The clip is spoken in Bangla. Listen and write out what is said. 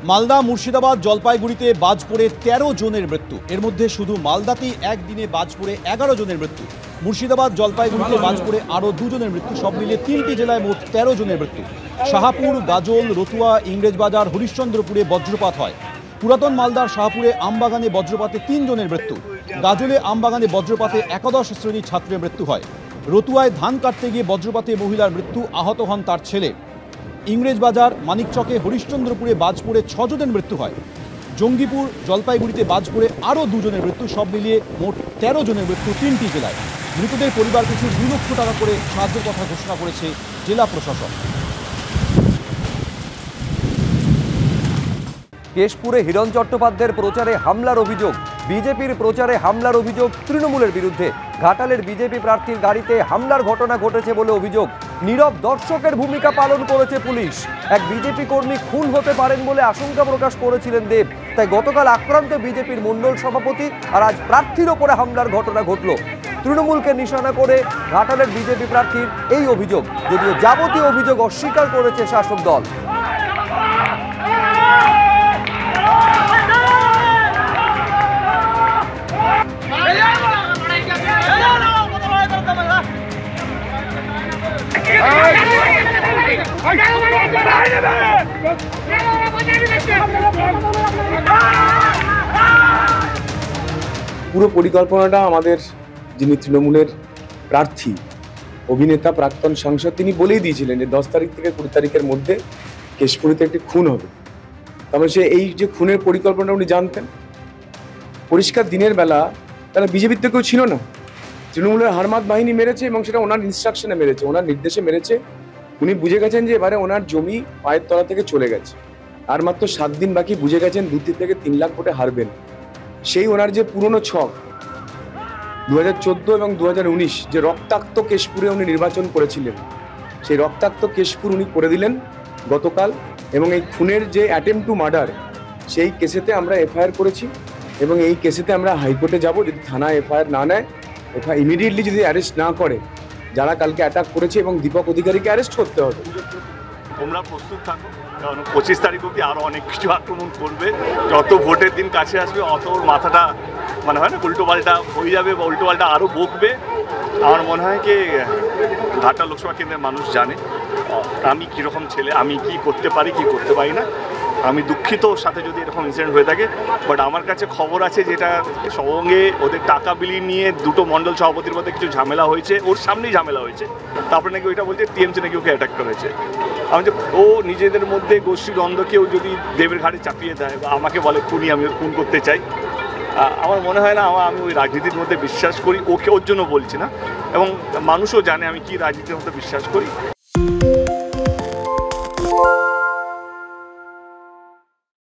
মালদা, মুর্শিদাবাদ, জলপাইগুড়িতে বাজ পড়ে 13 জনের মৃত্যু। এর মধ্যে শুধু মালদাতেই একদিনে বাজ পড়ে 11 জনের মৃত্যু। মুর্শিদাবাদ, জলপাইগুড়িতে বাজ পড়ে আরও 2 জনের মৃত্যু। সব মিলিয়ে 3টি জেলায় মোট 13 জনের মৃত্যু। শাহাপুর, গাজল, রতুয়া, ইংরেজবাজার, হরিশ্চন্দ্রপুরে বজ্রপাত হয়। পুরাতন মালদার শাহপুরে আমবাগানে বজ্রপাতে 3 জনের মৃত্যু। গাজলে আমবাগানে বজ্রপাতে একাদশ শ্রেণীর ছাত্রের মৃত্যু হয়। রতুয়ায় ধান কাটতে গিয়ে বজ্রপাতে মহিলার মৃত্যু, আহত হন তার ছেলে। ইংরেজবাজার, মানিকচকে, হরিশ্চন্দ্রপুরে বাজ পড়ে 6 জনের মৃত্যু হয়। জঙ্গিপুর, জলপাইগুড়িতে বাজ পড়ে আরও 2 জনের মৃত্যু। সব মিলিয়ে মোট 13 জনের মৃত্যু 3টি জেলায়। মৃতদের পরিবার পিছু 2 লক্ষ টাকা করে সাহায্যের কথা ঘোষণা করেছে জেলা প্রশাসন। কেশপুরে হিরণ চট্টোপাধ্যায়ের প্রচারে হামলার অভিযোগ। বিজেপির প্রচারে হামলার অভিযোগ তৃণমূলের বিরুদ্ধে। ঘাটালের বিজেপি প্রার্থীর গাড়িতে হামলার ঘটনা ঘটেছে বলে অভিযোগ। নীরব দর্শকের ভূমিকা পালন করেছে পুলিশ। এক বিজেপি কর্মী খুন হতে পারেন বলে আশঙ্কা প্রকাশ করেছিলেন দেব। তাই গতকাল আক্রান্ত বিজেপির মণ্ডল সভাপতি, আর আজ প্রার্থীর ওপরে হামলার ঘটনা ঘটল। তৃণমূলকে নিশানা করে ঘাটালের বিজেপি প্রার্থীর এই অভিযোগ, যদিও যাবতীয় অভিযোগ অস্বীকার করেছে শাসক দল। পুরো পরিকল্পনাটা আমাদের যিনি তৃণমূলের প্রার্থী, অভিনেতা, প্রাক্তন সাংসদ, তিনি বলেই দিয়েছিলেন যে 10 তারিখ থেকে 20 তারিখের মধ্যে কেশপুরিতে একটি খুন হবে। তারপরে সে এই যে খুনের পরিকল্পনা উনি জানতেন। পরিষ্কার দিনের বেলা তারা বিজেপির তো কেউ ছিল না, তৃণমূলের হারমাত বাহিনী মেরেছে এবং সেটা ওনার ইনস্ট্রাকশনে মেরেছে, ওনার নির্দেশে মেরেছে। উনি বুঝে গেছেন যে এবারে ওনার জমি পায়ের তলা থেকে চলে গেছে, আর মাত্র 7 দিন বাকি। বুঝে গেছেন 2 থেকে 3 লাখ ভোটে হারবেন। সেই ওনার যে পুরনো ছক 2014 এবং 2019 যে রক্তাক্ত কেশপুরে উনি নির্বাচন করেছিলেন, সেই রক্তাক্ত কেশপুর উনি করে দিলেন গতকাল। এবং এই খুনের যে অ্যাটেম্প টু মার্ডার, সেই কেসেতে আমরা এফআইআর করেছি এবং এই কেসেতে আমরা হাইকোর্টে যাব। যদি থানা এফআইআর না নেয়, এফআইআর ইমিডিয়েটলি যদি অ্যারেস্ট না করে যারা কালকে অ্যাটাক করেছে, এবং দীপক অধিকারীকে অ্যারেস্ট করতে হবে। তোমরা প্রস্তুত থাকো, কারণ 25 তারিখ অবধি আরও অনেক কিছু আক্রমণ করবে। যত ভোটের দিন কাছে আসবে অত মাথাটা মানে হয় না উল্টোপাল্টা হয়ে যাবে, বা উল্টোপাল্টা আরও বকবে। আমার মনে হয় কি ঘাটাল লোকসভা কেন্দ্রের মানুষ জানে আমি কীরকম ছেলে, আমি কি করতে পারি কি করতে পারি না। আমি দুঃখিত ওর সাথে যদি এরকম ইনসিডেন্ট হয়ে থাকে, বাট আমার কাছে খবর আছে যেটা সঙ্গে ওদের টাকা বিলি নিয়ে 2টো মণ্ডল সভাপতির মধ্যে কিছু ঝামেলা হয়েছে, ওর সামনেই ঝামেলা হয়েছে। তারপরে নাকি ওইটা বলছে টিএমসি নাকি ওকে অ্যাটাক করেছে। আমি যে ও নিজেদের মধ্যে গোষ্ঠী দ্বন্দ্বকেও যদি দেবের ঘাড়ে চাপিয়ে দেয় বা আমাকে বলে খুনি, আমি খুন করতে চাই, আমার মনে হয় না। আমি ওই রাজনীতির মধ্যে বিশ্বাস করি, ওকে ওর জন্য বলছি না, এবং মানুষও জানে আমি কি রাজনীতির মধ্যে বিশ্বাস করি।